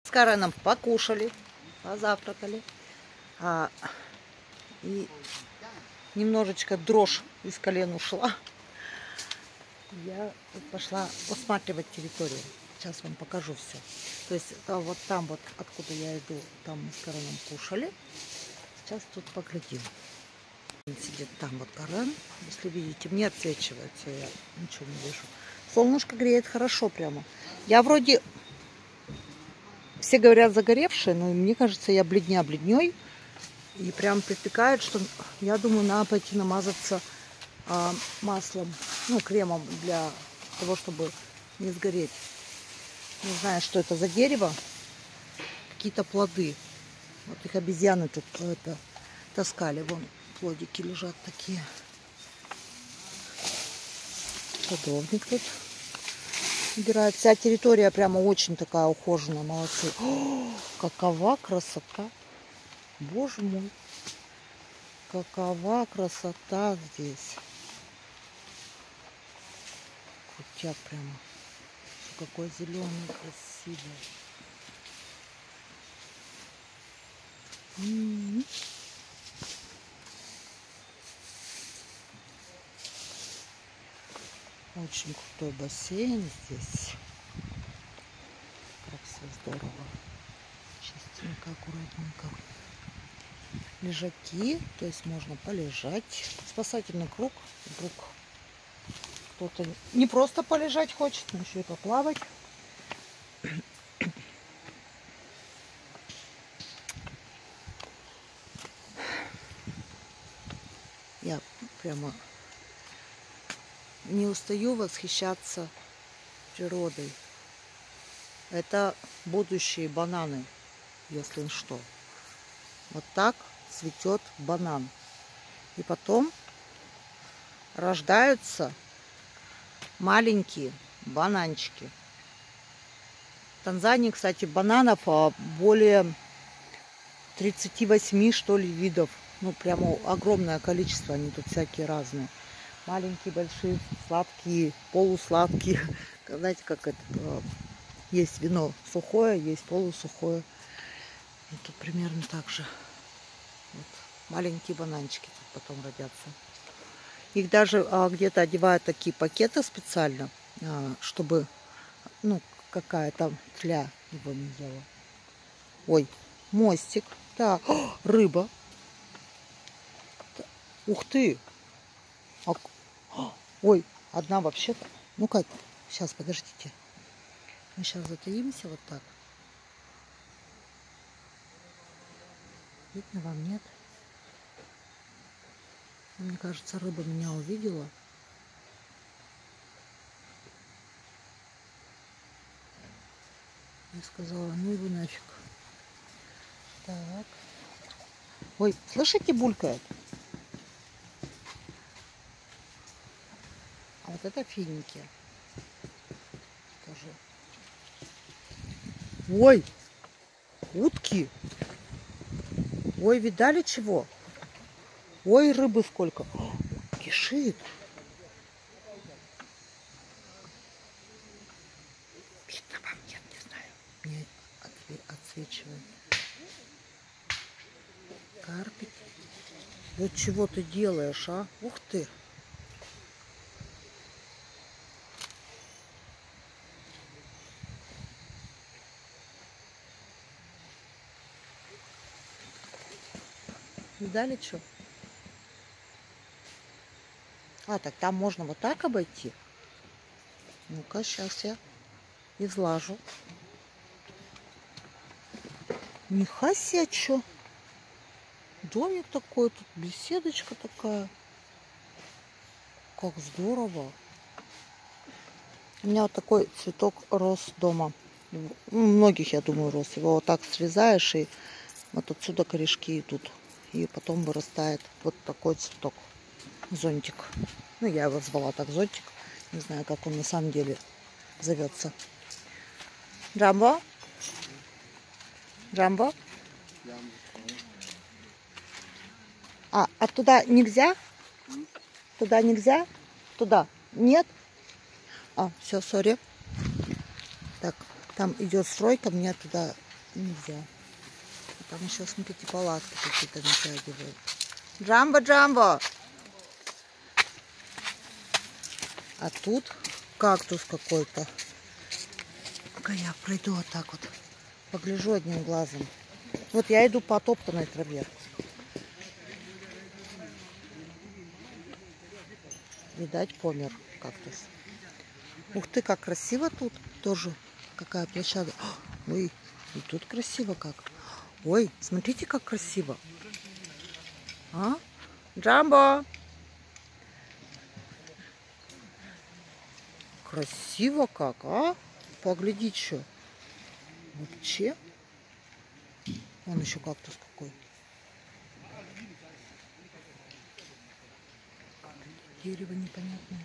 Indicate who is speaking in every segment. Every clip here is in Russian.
Speaker 1: С Кареном покушали, позавтракали. И немножечко дрожь из колен ушла. Я пошла осматривать территорию. Сейчас вам покажу все. То есть вот там вот, откуда я иду, там мы с Кареном кушали. Сейчас тут поглядим. Сидит там вот Карен. Если видите, мне отсвечивается, я ничего не вижу. Солнышко греет хорошо прямо. Я вроде, все говорят, загоревшая, но мне кажется, я бледня бледней. И прям припекает, что я думаю, надо пойти намазаться маслом, ну, кремом для того, чтобы не сгореть. Не знаю, что это за дерево. Какие-то плоды. Вот их обезьяны тут таскали. Вон плодики лежат такие. Садовник тут убирает. Вся территория прямо очень такая ухоженная. Молодцы. О, какова красота. Боже мой. Какова красота здесь. Крутяк прямо. Какой зеленый, красивый. Очень крутой бассейн здесь. Как все здорово. Чистенько, аккуратненько. Лежаки, то есть можно полежать. Спасательный круг. Вдруг кто-то не просто полежать хочет, но еще и поплавать. Я прямо не устаю восхищаться природой. Это будущие бананы, если что. Вот так цветет банан. И потом рождаются маленькие бананчики. В Танзании, кстати, бананов более 38, что ли, видов. Ну, прямо огромное количество. Они тут всякие разные. Маленькие, большие, сладкие, полусладкие. Знаете, как это? Есть вино сухое, есть полусухое. И тут примерно так же. Вот. Маленькие бананчики тут потом родятся. Их даже где-то одевают такие пакеты специально, чтобы, ну, какая-то тля его не ела. Ой, мостик. Да, рыба. Ух ты! Ой, одна вообще-то. Ну-ка, сейчас, подождите. Мы сейчас затаимся вот так. Видно вам, нет? Мне кажется, рыба меня увидела. Я сказала, ну его нафиг. Так. Ой, слышите, булькает? А вот это финики. Тоже. Ой, утки. Ой, видали чего? Ой, рыбы сколько. О, кишит. Видно вам, нет, не знаю. Мне отсвечивает. Карпик. Вот чего ты делаешь, а? Ух ты. Видали что? А, так там можно вот так обойти. Ну-ка, сейчас я излажу. Нихуя себе, что? Домик такой, тут беседочка такая. Как здорово. У меня вот такой цветок рос дома. У многих, я думаю, рос. Его вот так срезаешь, и вот отсюда корешки идут. И потом вырастает вот такой цветок. Зонтик. Ну, я его звала так, зонтик. Не знаю, как он на самом деле зовется. Джамбо? Джамбо? А туда нельзя? Туда нельзя? Туда? Нет? Все, сори. Так, там идет стройка, мне туда нельзя. Там еще, смотрите, палатки какие-то натягивают. Джамбо, Джамбо! А тут кактус какой-то. Ну-ка я пройду вот так вот. Погляжу одним глазом. Вот я иду по топтанной траве. Видать, помер кактус. Ух ты, как красиво тут тоже. Какая площадка. Ой, и тут красиво как. Ой, смотрите, как красиво. А? Джамбо! Красиво как, а? Погляди, что. Вообще. Вон еще кактус какой. Дерево непонятное.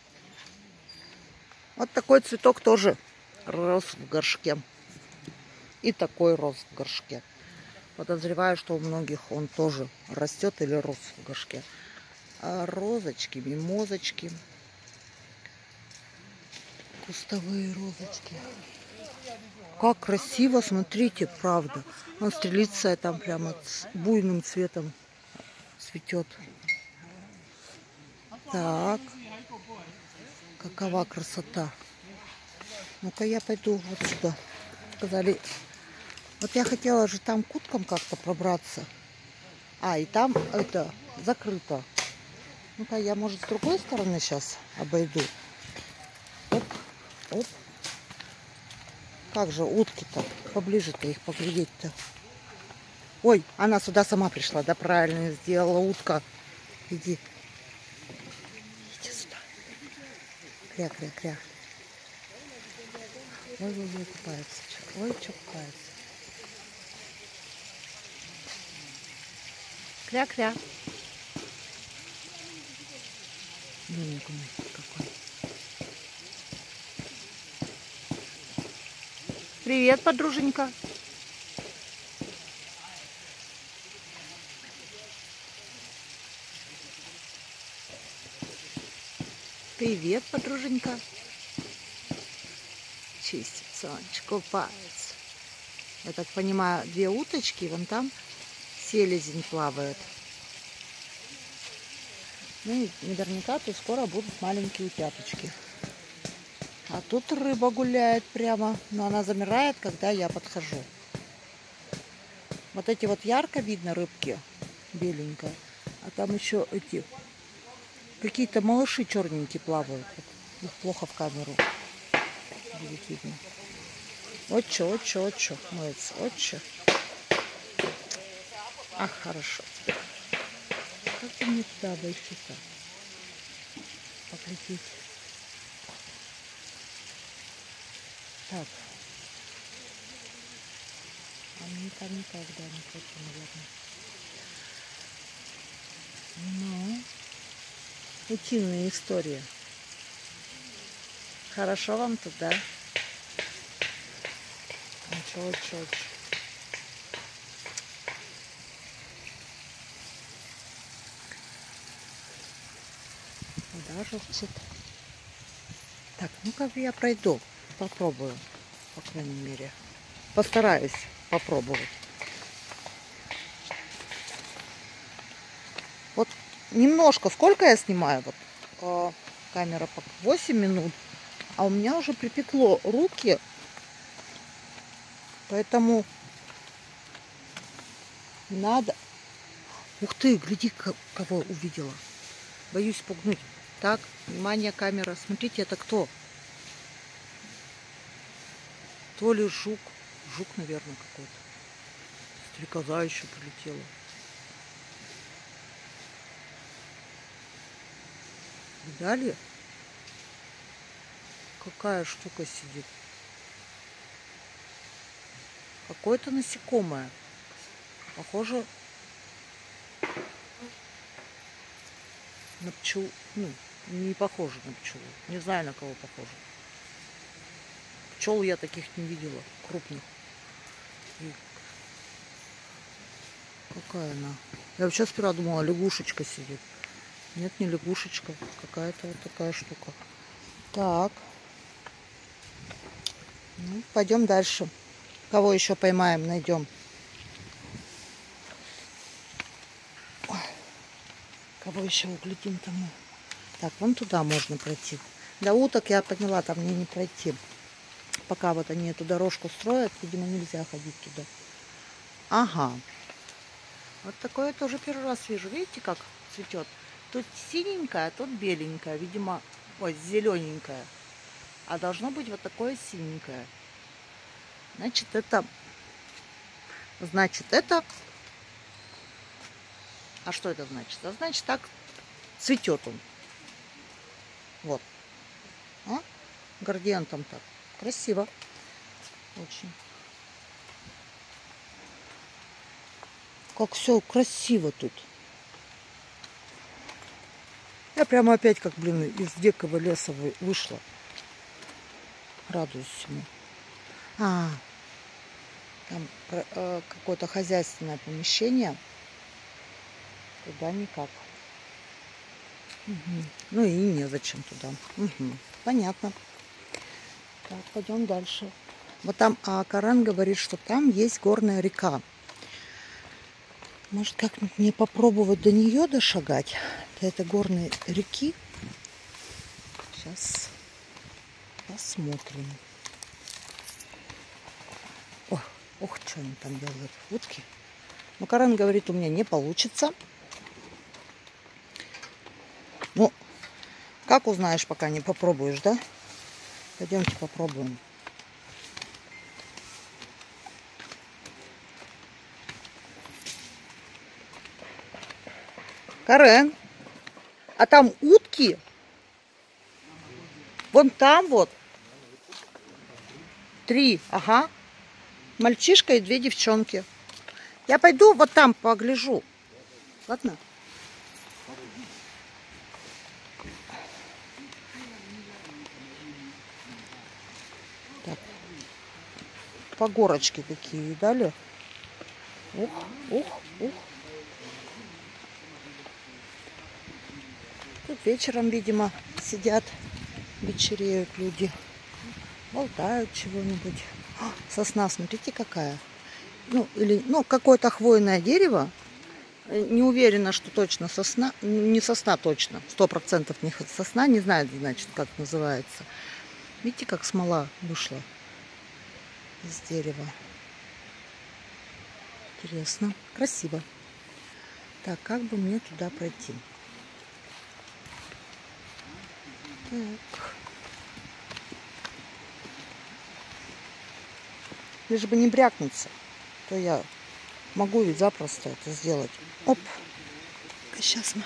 Speaker 1: Вот такой цветок тоже рос в горшке. И такой рос в горшке. Подозреваю, что у многих он тоже растет или рос в горшке. А розочки, мимозочки. Кустовые розочки. Как красиво, смотрите, правда. Он стрелиция там прямо с буйным цветом цветет. Так. Какова красота. Ну-ка я пойду вот сюда. Сказали, вот я хотела же там к уткам как-то пробраться. А, и там это закрыто. Ну-ка я, может, с другой стороны сейчас обойду. Оп, оп. Как же утки-то? Поближе-то их поглядеть-то. Ой, она сюда сама пришла, да, правильно сделала утка. Иди. Иди сюда. Кря-кря-кря. Ой-ой-ой, купается. Ой, что купается. Кря-кря. Миленький какой. Привет, подруженька. Привет, подруженька. Чистит солнышко, купается. Я так понимаю, две уточки, вон там селезень плавает. Ну и наверняка тут скоро будут маленькие утяточки. А тут рыба гуляет прямо, но она замирает, когда я подхожу. Вот эти вот ярко видно рыбки, беленькая. А там еще эти какие-то малыши черненькие плавают. Их плохо в камеру будет видно. Отче, моется, отче. Ах, хорошо. Как бы мне туда обойти-то? Поглядеть. Так. А мне там никогда не хочу, наверное. Ну, утиная история. Хорошо вам тут, да? Очень. Вода журчит. Так, ну-ка я пройду. Попробую, по крайней мере. Постараюсь попробовать. Вот немножко. Сколько я снимаю? Вот камера 8 минут. А у меня уже припекло руки. Поэтому надо... Ух ты, гляди, кого увидела. Боюсь пугнуть. Так, внимание, камера. Смотрите, это кто? То ли жук. Жук, наверное, какой-то. Стрекоза еще прилетела. Видали? Какая штука сидит? Какое-то насекомое. Похоже на пчелу. Ну, не похоже на пчелу. Не знаю, на кого похоже. Пчел я таких не видела, крупных. И какая она? Я вообще сперва думала, лягушечка сидит. Нет, не лягушечка. Какая-то вот такая штука. Так. Ну, пойдем дальше. Кого еще поймаем, найдем. Кого еще углядим там? Так, вон туда можно пройти. До уток я поняла, там мне не пройти. Пока вот они эту дорожку строят, видимо, нельзя ходить туда. Ага. Вот такое тоже первый раз вижу. Видите, как цветет? Тут синенькая, а тут беленькая. Видимо, ой, зелененькая. А должно быть вот такое синенькое. Значит, это... А что это значит? А значит, так цветет он. Вот. А? Градиентом так. Красиво. Очень. Как все красиво тут. Я прямо опять, как, блин, из дикого леса вышла. Радуюсь всему. Там какое-то хозяйственное помещение. Туда никак. Угу. Ну и незачем туда. Угу. Понятно. Так, пойдем дальше. Вот там Коран говорит, что там есть горная река. Может, как-нибудь мне попробовать до нее дошагать? До этой горной реки. Сейчас посмотрим. Ох, что они там делают? Утки. Но Коран говорит, у меня не получится. Ну, как узнаешь, пока не попробуешь, да? Пойдемте попробуем. Карен, а там утки? Вон там вот. 3, ага. Мальчишка и 2 девчонки. Я пойду вот там погляжу. Ладно? Так. По горочке какие дали. Ух, ух, ух. Тут вечером, видимо, сидят, вечереют люди. Болтают чего-нибудь. Сосна, смотрите, какая. Ну, или, какое-то хвойное дерево. Не уверена, что точно сосна. Не сосна точно. 100% не сосна. Не знаю, значит, как называется. Видите, как смола вышла из дерева. Интересно. Красиво. Так, как бы мне туда пройти? Так. Лишь бы не брякнуться, то я могу ведь запросто это сделать. Оп. Сейчас мы.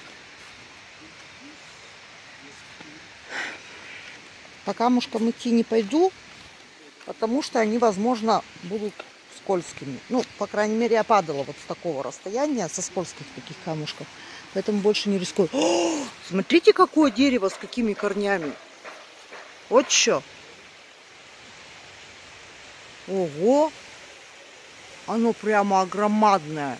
Speaker 1: По камушкам идти не пойду, потому что они, возможно, будут скользкими. Ну, по крайней мере, я падала вот с такого расстояния, со скользких таких камушков. Поэтому больше не рискую. О, смотрите, какое дерево с какими корнями. Вот что. Ого! Оно прямо огромадное.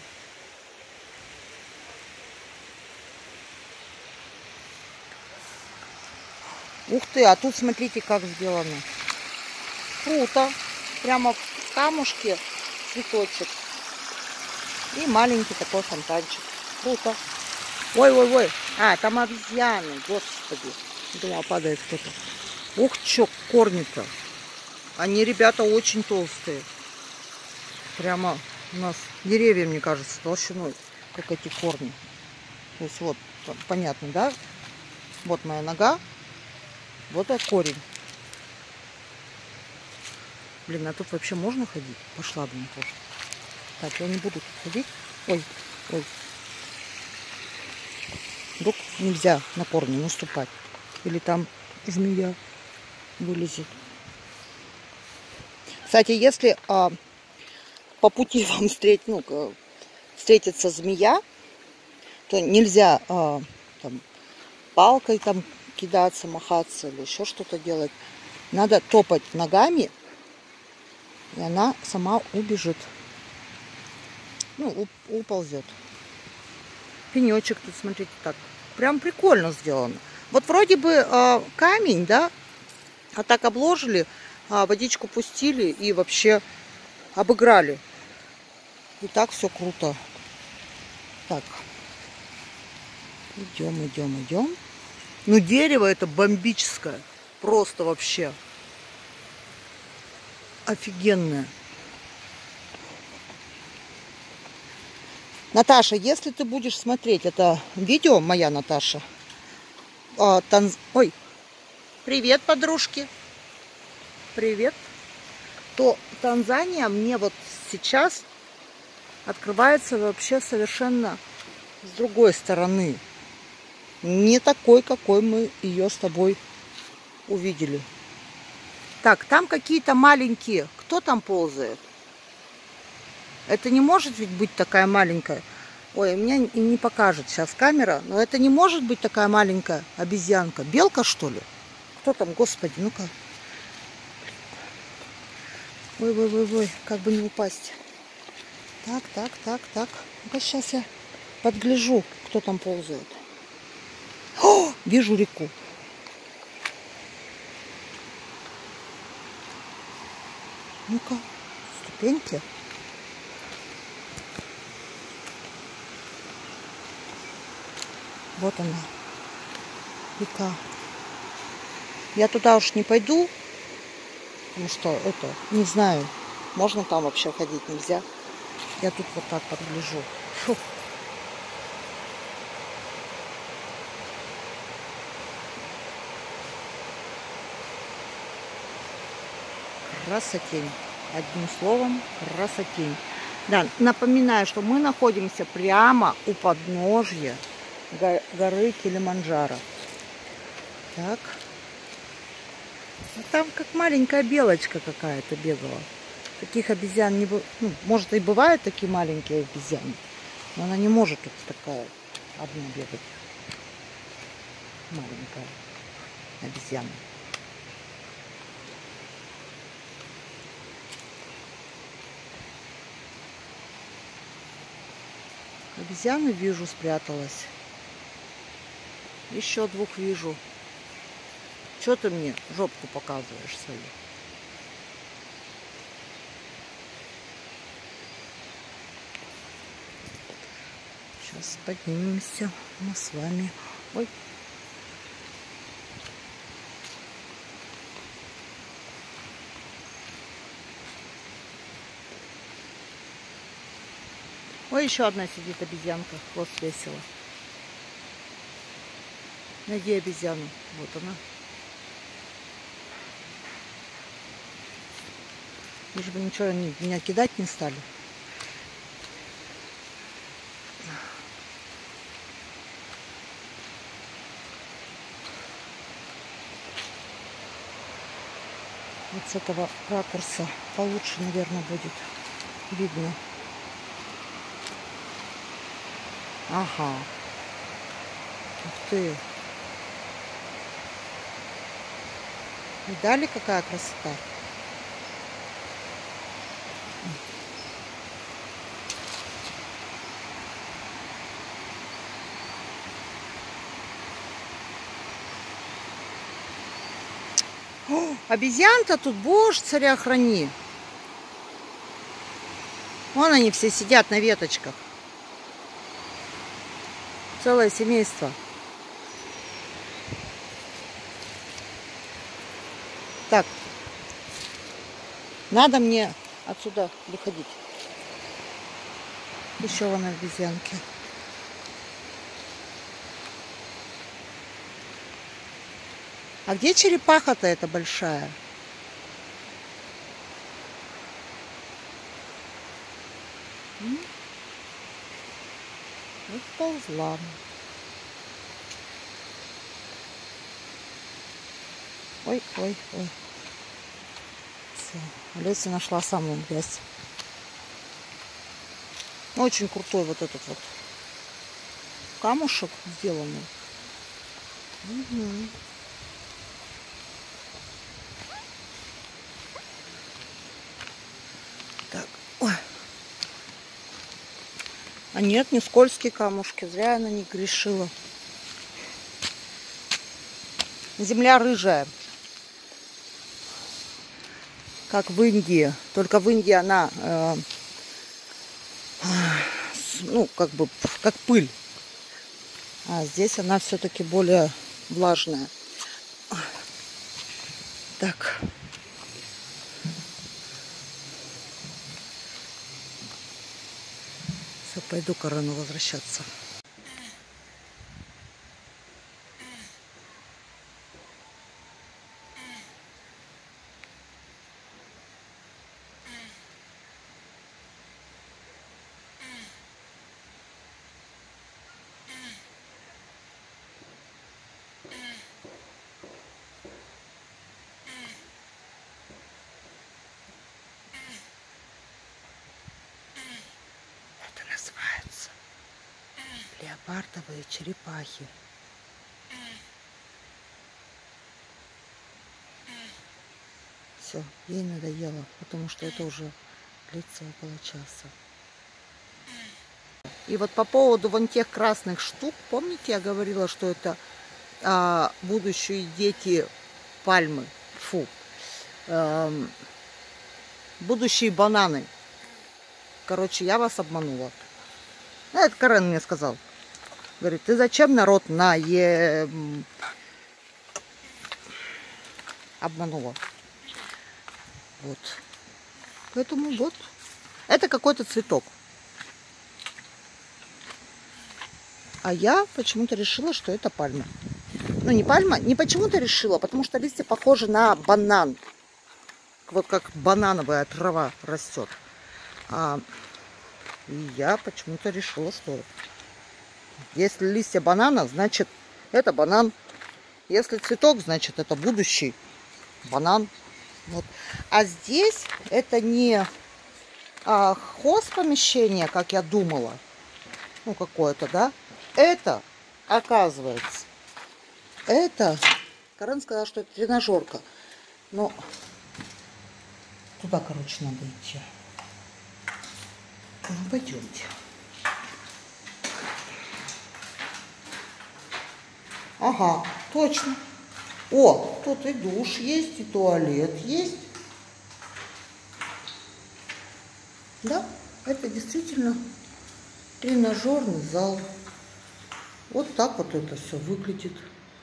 Speaker 1: Ух ты, а тут смотрите, как сделано. Круто. Прямо в камушке цветочек. И маленький такой фонтанчик. Круто. Ой-ой-ой. А, там обезьяны. Господи. Думала, падает кто-то. Ух, чё, корни-то. Они, ребята, очень толстые. Прямо у нас деревья, мне кажется, толщиной, как эти корни. То есть вот, понятно, да? Вот моя нога. Вот это корень. Блин, а тут вообще можно ходить? Пошла, блин, тоже. Так, я не буду тут ходить. Ой, ой. Вдруг нельзя на корни наступать. Или там змея вылезет. Кстати, если по пути вам встретится змея, то нельзя там, палкой там кидаться, махаться или еще что-то делать. Надо топать ногами, и она сама убежит. Ну, уползет. Пенечек тут, смотрите, так. Прям прикольно сделано. Вот вроде бы камень, да, а так обложили, водичку пустили, и вообще обыграли. И так все круто. Так. Идем, идем, идем. Ну, дерево это бомбическое. Просто вообще. Офигенное. Наташа, если ты будешь смотреть это видео, моя Наташа, ой, привет, подружки, привет, то Танзания мне вот сейчас открывается вообще совершенно с другой стороны. Не такой, какой мы ее с тобой увидели. Так, там какие-то маленькие. Кто там ползает? Это не может ведь быть такая маленькая. Ой, у меня и не покажет сейчас камера. Но это не может быть такая маленькая обезьянка. Белка, что ли? Кто там, господи, ну-ка. Ой, ой, ой, ой, как бы не упасть. Так, так, так, так. Ну-ка сейчас я подгляжу, кто там ползает. О, вижу реку. Ну-ка, ступеньки. Вот она, река. Я туда уж не пойду, потому что это, не знаю, можно там вообще ходить, нельзя. Я тут вот так подгляжу. Фу. Красотень. Одним словом, красотень. Да, напоминаю, что мы находимся прямо у подножья горы Килиманджаро. Так. А там как маленькая белочка какая-то бегала. Таких обезьян не бывает. Ну, может, и бывают такие маленькие обезьяны, но она не может тут такая одна бегать. Маленькая обезьяна. Обезьяны вижу, спряталась. Еще двух вижу. Что ты мне жопку показываешь свою? Сейчас поднимемся мы с вами. Ой. Ой, еще одна сидит обезьянка, хвост весело. Найди обезьяну. Вот она. Лишь бы ничего меня кидать не стали. Вот с этого ракурса получше, наверное, будет видно. Ага. Ух ты. Видали, какая красота? О, обезьян-то тут, боже, царя храни. Вон они все сидят на веточках. Целое семейство. Так, надо мне отсюда выходить. Еще вон обезьянки. А где черепаха-то эта большая? Вот ползла. Ой, ой, ой. Все. Леся нашла самую грязь. Очень крутой вот этот вот камушек сделанный. Угу. Так, ой. А нет, не скользкие камушки. Зря я на них грешила. Земля рыжая. как в Индии. Только в Индии она, ну, как бы, как пыль. А здесь она все-таки более влажная. Так. Все, пойду к Корену возвращаться. Это называется леопардовые черепахи. Все, ей надоело, потому что это уже длится около часа. И вот по поводу вон тех красных штук, помните, я говорила, что это будущие дети пальмы, фу, будущие бананы. Короче, я вас обманула. Ну, это Карен мне сказал. Говорит, ты зачем народ обманула. Вот. Поэтому вот. Это какой-то цветок. А я почему-то решила, что это пальма. Ну, не пальма, не почему-то решила, потому что листья похожи на банан. Вот как банановая трава растет. И я почему-то решила, что если листья банана, значит это банан. Если цветок, значит это будущий банан. Вот. А здесь это не хозпомещение, как я думала. Ну, какое-то, да? Это, оказывается, это, Карен сказал, что это тренажерка. Но туда, короче, надо идти. Ну, пойдемте. Ага, точно. О, тут и душ есть, и туалет есть. Да, это действительно тренажерный зал. Вот так вот это все выглядит.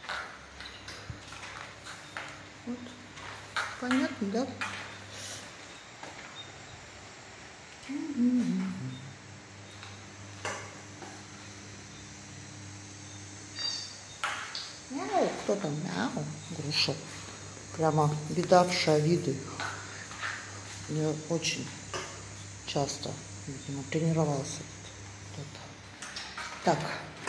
Speaker 1: Вот. Понятно, да? Мяу, кто там? Мяу, груша. Прямо видавшая виды. Я очень часто, видимо, тренировался. Так.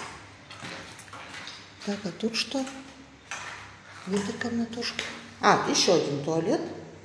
Speaker 1: Так, а тут что? Где-то комнатушки. Еще один туалет.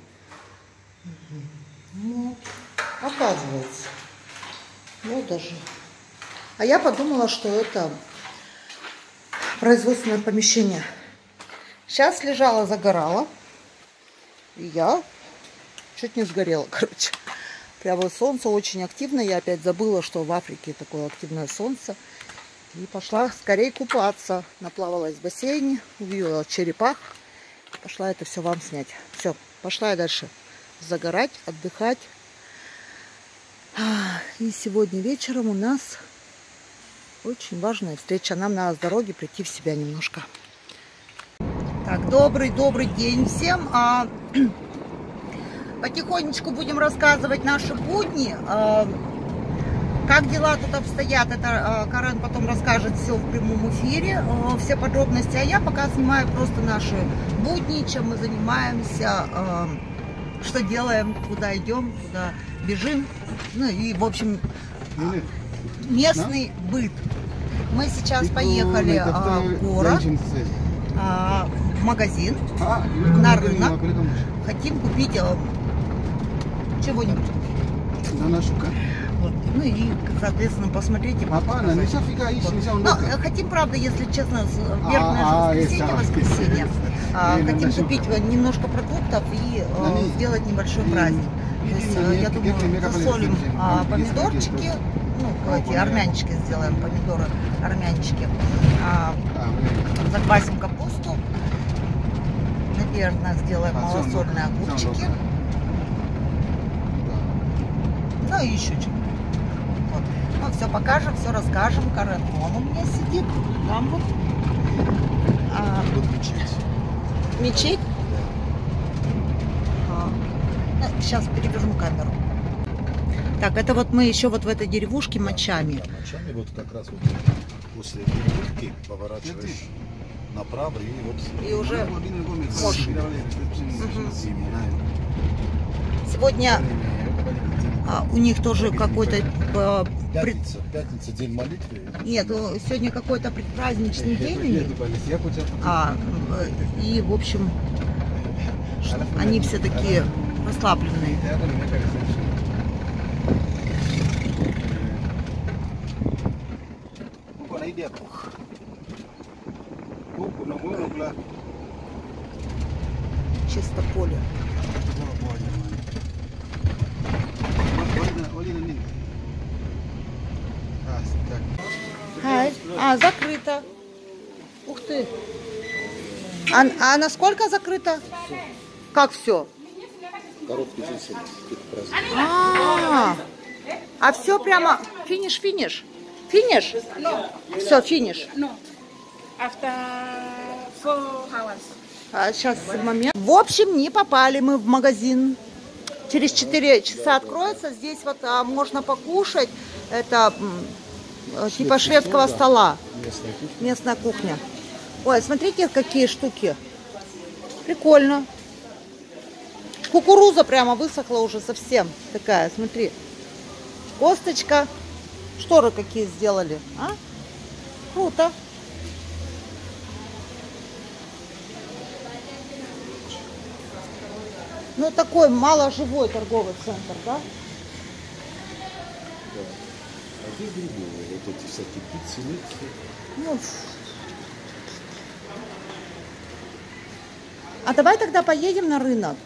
Speaker 1: Вот. Оказывается. Вот даже. А я подумала, что это производственное помещение. Сейчас лежала, загорала. И я чуть не сгорела, короче. Прямо солнце очень активное. Я опять забыла, что в Африке такое активное солнце. И пошла скорее купаться. Наплавалась в бассейне, увидела черепах. Пошла это все вам снять. Все, пошла я дальше загорать, отдыхать. И сегодня вечером у нас очень важная встреча. Нам надо с дороги прийти в себя немножко. Так, добрый день всем. Потихонечку будем рассказывать наши будни. Как дела тут обстоят, это Карен потом расскажет все в прямом эфире, все подробности. А я пока снимаю просто наши будни, чем мы занимаемся, что делаем, куда идем, куда бежим. Ну и, в общем, местный быт. Мы сейчас поехали в город, в магазин, на рынок. Хотим купить чего-нибудь. Вот. Ну и, соответственно, посмотреть и вот. Хотим, правда, если честно, воскресенье. Хотим купить немножко продуктов и сделать небольшой праздник. То есть, я думаю, засолим помидорчики, ну, эти армянчики сделаем, помидоры армянчики. Заквасим капусту. Наверное, сделаем малосольные огурчики. и еще что-то. Вот. Ну, все покажем, все расскажем. Карен вон у меня сидит. Там вот.
Speaker 2: Вот мечеть.
Speaker 1: Мечеть? Сейчас переверну камеру. Так, это вот мы еще вот в этой деревушке Мачами.
Speaker 2: Да, Мачами, вот как раз вот после деревушки поворачиваешь направо и вот...
Speaker 1: И уже можешь.
Speaker 2: Мгм.
Speaker 1: Сегодня у них тоже какой-то...
Speaker 2: Пятница, день молитвы.
Speaker 1: Нет, сегодня какой-то предпраздничный день у них. И, в общем, они все такие расслабленные. Чисто поле. Закрыто. Ух ты. А насколько закрыто? Как все?
Speaker 2: Короткий день сегодня.
Speaker 1: А все прямо финиш? Финиш? Все, финиш.
Speaker 3: After 4 hours.
Speaker 1: Сейчас момент. В общем, не попали мы в магазин. Через 4 часа откроется. Здесь вот можно покушать. Это типа шведского стола. Местная кухня. Ой, смотрите, какие штуки. Прикольно. Кукуруза прямо высохла уже совсем. Такая, смотри. Косточка. Шторы какие сделали. Круто. Ну, такой маложивой торговый центр, да?
Speaker 2: А здесь другое, вот эти всякие пиццы.
Speaker 1: Ну, а давай тогда поедем на рынок.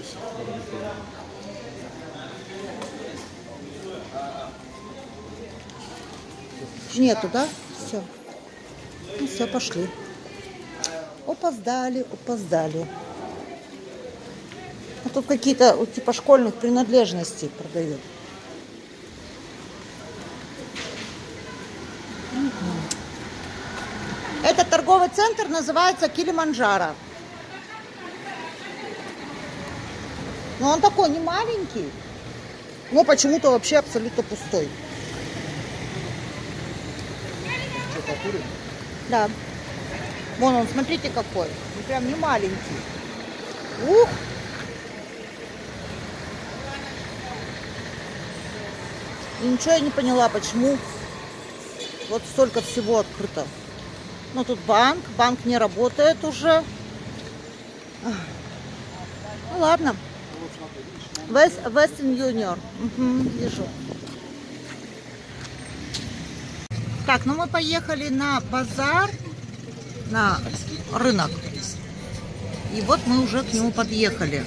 Speaker 1: Нету, да? Все. Ну, все, пошли. Опоздали. А тут какие-то типа школьных принадлежностей продают. Этот торговый центр называется Килиманджаро. Но он такой не маленький, но почему-то вообще абсолютно пустой. Да. Вон он, смотрите какой. Он прям не маленький. Ух! И ничего я не поняла, почему вот столько всего открыто. Ну, тут банк не работает уже. Ну, ладно. Western Union. Угу, вижу. Так, ну мы поехали на базар, на рынок. И вот мы уже к нему подъехали.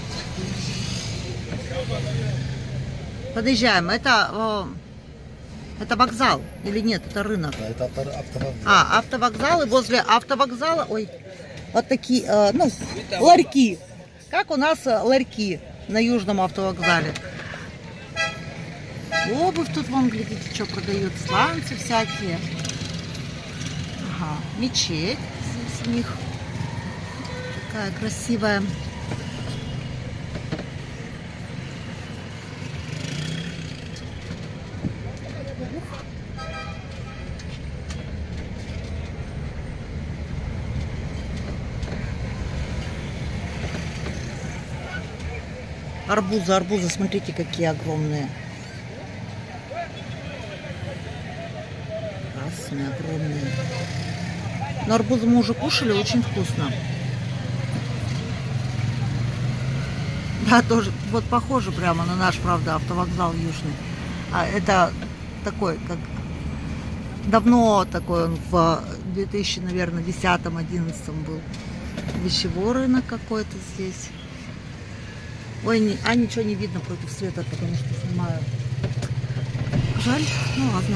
Speaker 1: Подъезжаем. Это вокзал или нет? Это рынок.
Speaker 2: Это автовокзал.
Speaker 1: Автовокзал. И возле автовокзала, ой, вот такие, ну, ларьки. Как у нас ларьки на Южном автовокзале. Обувь тут, вон, глядите, что продают. Сланцы всякие. Ага, мечеть здесь у них. Такая красивая. Арбузы, смотрите, какие огромные. Красные, огромные. Но арбузы мы уже кушали, очень вкусно. Да, тоже, вот похоже прямо на наш, правда, автовокзал Южный. А это такой, как давно такой он в 2000, наверное, 10-11 был. Вещевой рынок какой-то здесь. Ой, ничего не видно против света, потому что снимаю. Жаль, ну ладно.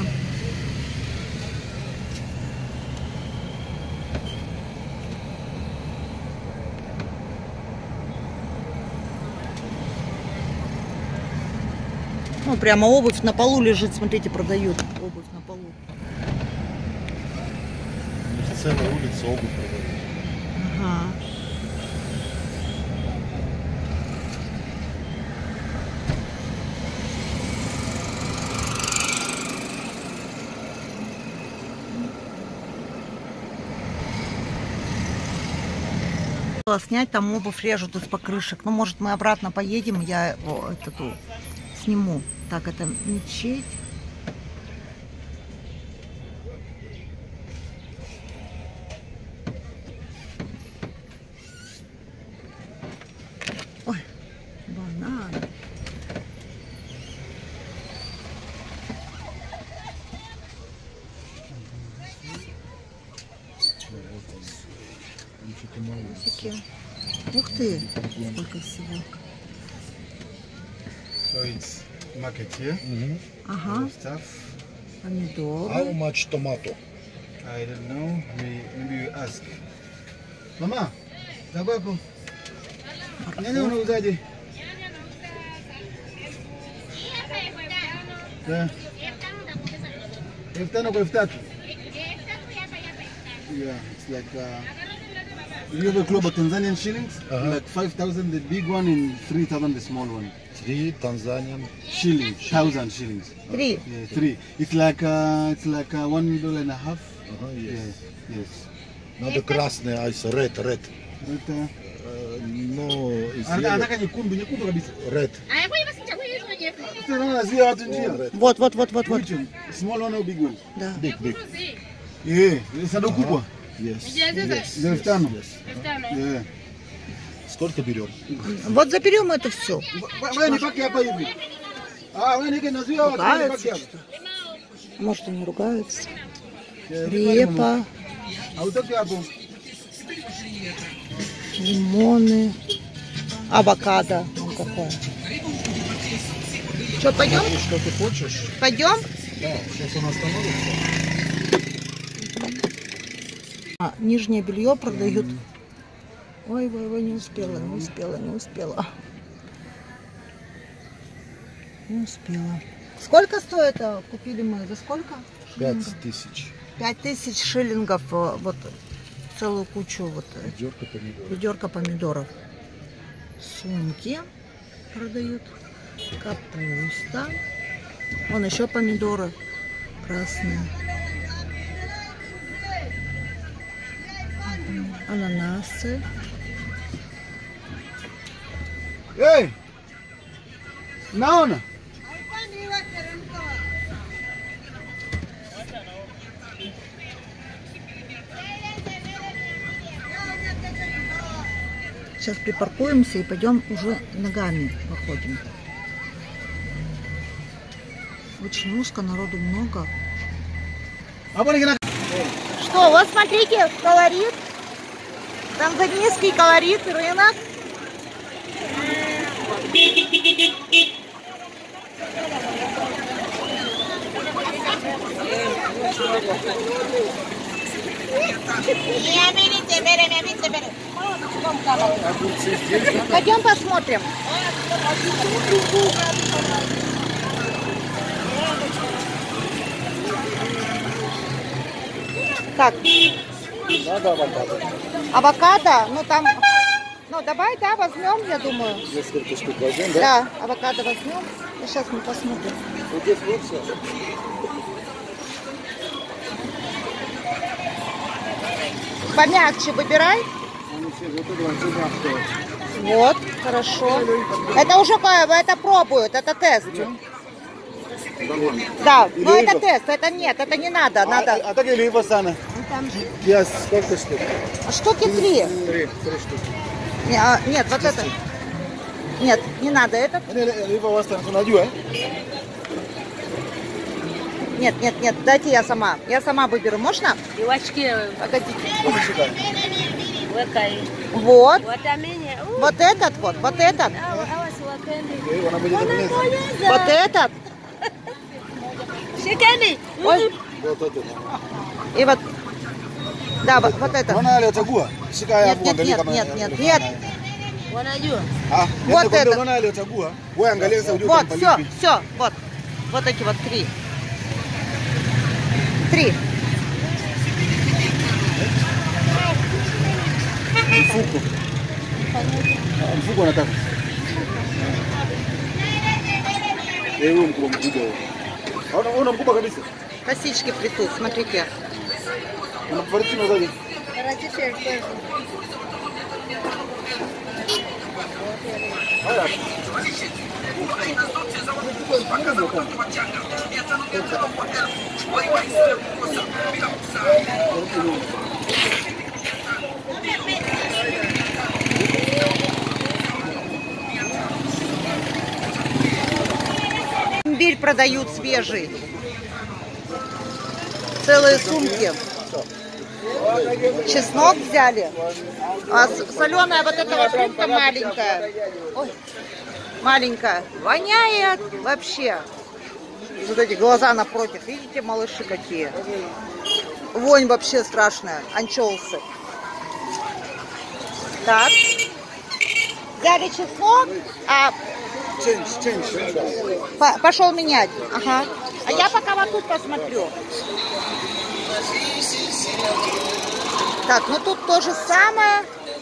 Speaker 1: Ну, прямо обувь на полу лежит, смотрите, продают обувь на полу.
Speaker 2: Целая улица обувь продают.
Speaker 1: Ага. Снять, там обувь режут из покрышек. Ну, может, мы обратно поедем, я эту сниму. Так, это мечеть. Ой, банан. Ух ты, сколько всего.
Speaker 4: So it's market here.
Speaker 1: Ага,
Speaker 4: Stuff.
Speaker 1: помидоры.
Speaker 2: How much tomato?
Speaker 4: I don't know. Maybe you ask. Mama, sababu. Nani unauzaje? Yeah. 5,000 kwa 3,000. Yeah, it's like you have a club of Tanzanian shillings, like 5,000 the big one and 3,000 the small one.
Speaker 2: 3 Tanzanian.
Speaker 4: Shillings, 1,000 shillings.
Speaker 1: 3.
Speaker 4: Yeah, 3. It's like $1.50.
Speaker 2: Yes.
Speaker 4: Yes.
Speaker 2: Надо красный ice, red.
Speaker 4: Это
Speaker 2: No, it's
Speaker 4: anataka nyekundu kabisa.
Speaker 2: red.
Speaker 4: Sasa naona watu njia.
Speaker 1: Вот.
Speaker 4: Which one? Small one or big one?
Speaker 1: Да.
Speaker 2: Big.
Speaker 4: Yeah, sanduku kubwa.
Speaker 2: Yes.
Speaker 4: За 5,000. Yeah.
Speaker 2: Сколько берем?
Speaker 1: Вот заберем это все.
Speaker 4: Wewe nipake hapa hivi. Wewe nike nazuia watu nipake hapa.
Speaker 1: Может, они ругаются. Репа,
Speaker 4: Hautoki hapo.
Speaker 1: лимоны, авокадо. Вон какое. Что, пойдем?
Speaker 2: Что ты хочешь?
Speaker 1: Пойдем?
Speaker 2: Да, сейчас он остановится.
Speaker 1: Нижнее белье продают. Ой, не успела. Не успела. Сколько стоит? Купили мы за сколько?
Speaker 2: 5000.
Speaker 1: 5000 шиллингов. Вот целую кучу. Вот
Speaker 2: Ведерко помидоров.
Speaker 1: ведерко помидоров. Сумки продают. Капуста. Вон еще помидоры красные. Ананасы.
Speaker 4: Hey! Naona?
Speaker 1: Сейчас припаркуемся и пойдем уже ногами выходим. Очень узко, народу много. Что, вот смотрите, колорит. Танзанийский колорит, рынок. Пойдем посмотрим. Так. Авокадо, ну там, ну давай, да, возьмем, я думаю.
Speaker 2: Несколько штук возьмем, да?
Speaker 1: Да, авокадо возьмем. И сейчас мы посмотрим.
Speaker 2: Здесь лучше.
Speaker 1: Помягче выбирай. Вот, хорошо. Это уже это пробуют, это тест. Да, но это тест, это нет, это не надо, надо.
Speaker 4: А так или sana.
Speaker 2: Yes, сколько штук?
Speaker 1: Штуки 3.
Speaker 2: 3 штуки.
Speaker 1: Нет, вот это. Нет, не надо этот.
Speaker 4: Unajua?
Speaker 1: Нет, дайте я сама. Я сама выберу. Можно? Погодите. Вот. Вот этот вот, вот этот. Вот этот. Ой.
Speaker 2: Вот это.
Speaker 1: И вот. Да, вот это.
Speaker 4: Нет.
Speaker 1: Вот это.
Speaker 4: Вот это. Ой, angalia să uite
Speaker 1: Вот, все, все, вот. Вот эти вот 3. 3.
Speaker 4: Mfuko anataka. Wewe mkubwa mkubwa. Ona mkubwa kabisa.
Speaker 1: Косички плетут, смотрите.
Speaker 4: Unafariki na zaidi. Haya.
Speaker 1: Имбирь продают свежий. Целые сумки. Чеснок взяли. А соленая вот эта вот рыбка маленькая. Ой, маленькая. Воняет вообще. Вот эти глаза напротив. Видите, малыши какие? Вонь вообще страшная. Анчоусы. Так. Взяли чеснок, а пошел менять. Ага. А я пока вот тут посмотрю. Так, ну тут то же самое.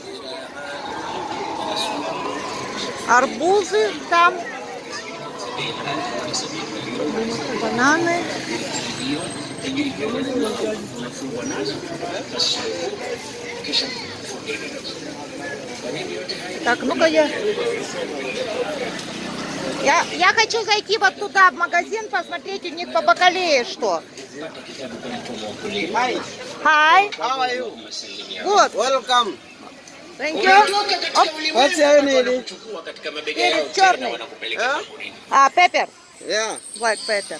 Speaker 1: Арбузы там. Бананы. Так, ну-ка я хочу зайти вот туда, в магазин, посмотреть у них по бакалее что. Hi. Hi.
Speaker 5: How are you?
Speaker 1: Good.
Speaker 5: Welcome.
Speaker 1: Thank you.
Speaker 5: What's your name?
Speaker 1: Перец черный.
Speaker 5: Huh?
Speaker 1: А, pepper.
Speaker 5: Yeah.
Speaker 1: Black pepper.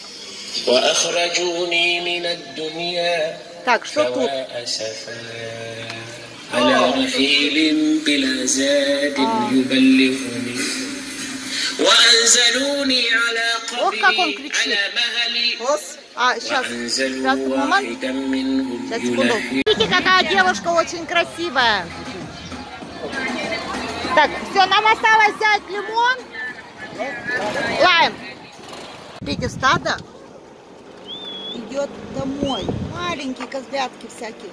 Speaker 6: وأخرجوني من الدنيا
Speaker 1: Так, что тут?
Speaker 6: سواء سفا على رحيل بلا زاد يبلغني وأنزلوني على
Speaker 1: Ох, как он
Speaker 6: قبري
Speaker 1: кричит.
Speaker 6: على مهلي
Speaker 1: А, сейчас. Сейчас,
Speaker 6: وأنزلوا
Speaker 1: момент.
Speaker 6: واحدا منهم
Speaker 1: Сейчас, секунду.
Speaker 6: يلهي
Speaker 1: Видите, какая девушка очень красивая. Так, все, нам осталось взять лимон. Лайм. Видите, стадо идет домой. Маленькие козлятки всякие.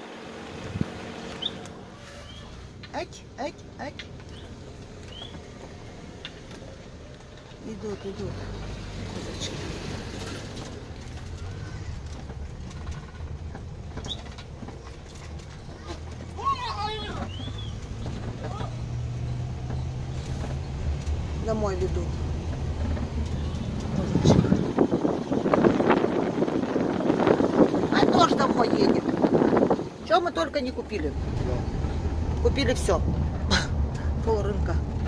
Speaker 1: Ать, ать, ать. Идут, идут. Козочки. Домой ведут. А тоже домой едет. Чего мы только не купили. Купили все. Пол рынка.